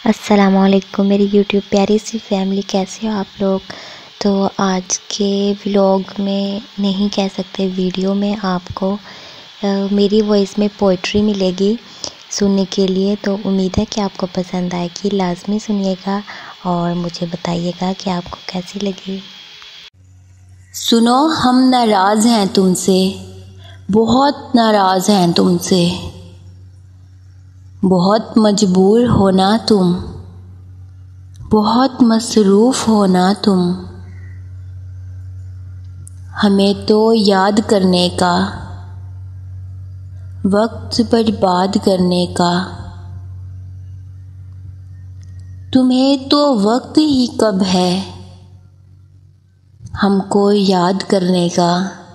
अस्सलामुअलैकुम मेरी यूट्यूब प्यारी सी फैमिली, कैसे हो आप लोग। तो आज के व्लॉग में नहीं कह सकते, वीडियो में आपको मेरी वॉइस में पोइट्री मिलेगी सुनने के लिए। तो उम्मीद है कि आपको पसंद आएगी, लाजमी सुनिएगा और मुझे बताइएगा कि आपको कैसी लगी। सुनो, हम नाराज़ हैं तुमसे, बहुत नाराज़ हैं तुमसे। बहुत मजबूर हो ना तुम, बहुत मसरूफ़ हो ना तुम। हमें तो याद करने का, वक्त बर्बाद करने का। तुम्हें तो वक्त ही कब है हमको याद करने का।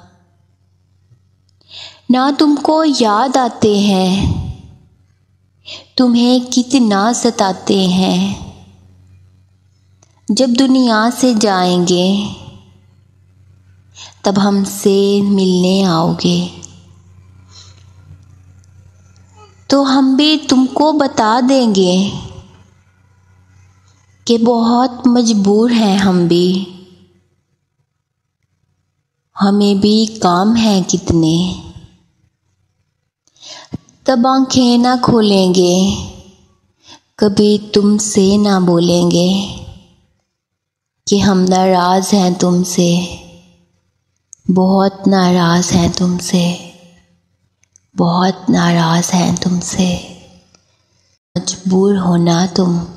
ना तुमको याद आते हैं, तुम्हें कितना सताते हैं। जब दुनिया से जाएंगे तब हमसे मिलने आओगे, तो हम भी तुमको बता देंगे कि बहुत मजबूर हैं हम भी। हमें भी काम है कितने, तब आंखें ना खोलेंगे, कभी तुमसे ना बोलेंगे कि हम नाराज़ हैं तुमसे, बहुत नाराज़ हैं तुमसे, बहुत नाराज़ हैं तुमसे। मजबूर हो ना तुम।